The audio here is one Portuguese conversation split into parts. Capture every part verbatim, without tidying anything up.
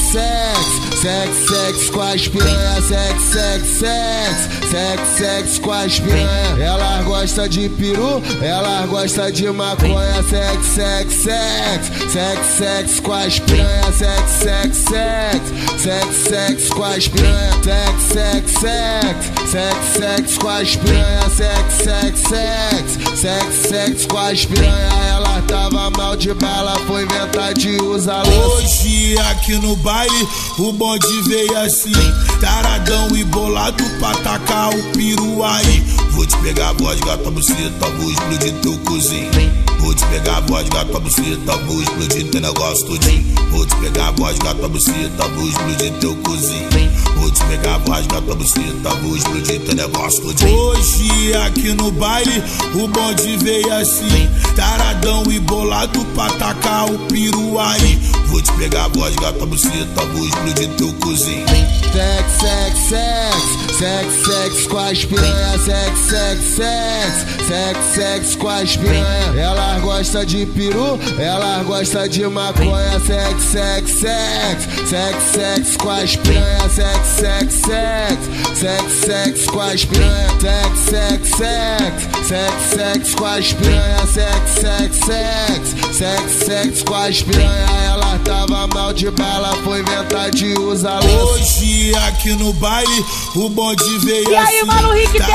sex, sex, sex com as piranha, sex, sex, sex, sex, sex com as piranha. Ela gosta de peru, ela gosta de maconha, sex, sex, sex, sex, sex com as piranha, sex, sex, sex, sex, sex com as piranha, sex, sex, sex, sex, sex com as piranha, sex, sex, sex, sex, sex com as piranha. Ela tava mal de bala, foi inventar de usar lança. Hoje aqui no baile o bonde veio assim, taradão e bolado pra tacar o peru aí. Vou te pegar a voz, gata, buceta, vou explodir teu cozinho. Vou te pegar a voz, gata, buceta, vou explodir teu negócio todinho. Vou te pegar a voz, gata, buceta, vou explodir teu cozinho. Vou te pegar a voz, gata, buceta, vou explodir teu negócio todinho. Hoje aqui no baile o bonde veio assim, taradão e bolado pra tacar o peru aí. Vou te pegar a voz, gata, buceta, vou explodir teu cozinho. Sex, sex, sex, sex, sex com as piranha, sex, sex, sex, sex, sex com as piranha. Ela gosta de peru, ela gosta de maconha, sex, sex, sex, sex, sex com as piranha, sex, sex, sex, sex, sex com as piranha, sex, sex, sex, sex, sex com as piranha, sex, sex, sex, sex, sex com as piranha. Ela tava mal de bala, foi inventar de usar lança. Hoje aqui no baile o bonde veio e aí, assim, mano, Rick T D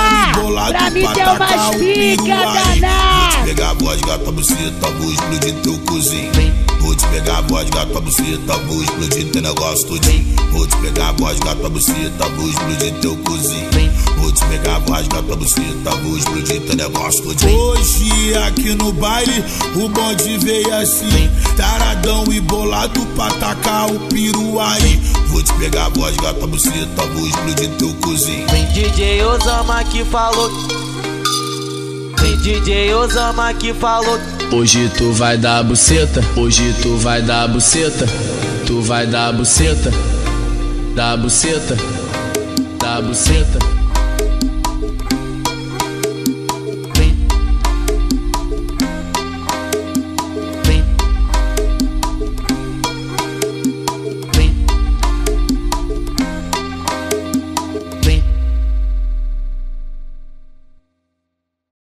A, pra mim tem umas pica daná. Vou te pegar a voz, gata, buceta, vou explodir teu cozinho. Vou te pegar a voz, gata, buceta, vou explodir teu negócio todinho. Vou te pegar a voz, gata, buceta, vou explodir teu cozinho. Vou te pegar a voz, gata, buceta, vou explodir teu negócio todinho. Hoje aqui no baile o bonde veio assim, taradão e bolado pra tacar o peru aí. Vou te pegar a voz, gata, buceta, vou explodir teu cozinho. D J Osama que falou, D J Osama que falou. Hoje tu vai dar buceta, hoje tu vai dar buceta, tu vai dar buceta, dá buceta, dá buceta.